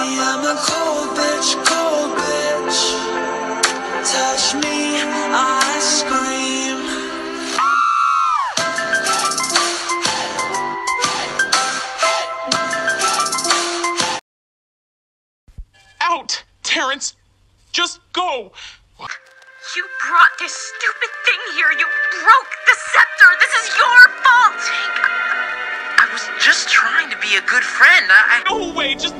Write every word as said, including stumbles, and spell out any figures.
me, I'm a cold bitch, cold bitch. Touch me, I scream. Out, Terrence! Just go! You brought this stupid thing here. You broke the scepter. This is your fault. I was just trying to be a good friend. I... No way! Just